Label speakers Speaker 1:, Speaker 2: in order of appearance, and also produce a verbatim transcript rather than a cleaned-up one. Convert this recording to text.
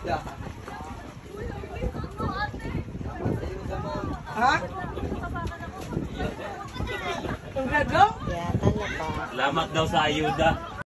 Speaker 1: ayuda. Ha? Ang gado?
Speaker 2: Yeah, Talaba.
Speaker 3: Salamat daw sa ayuda.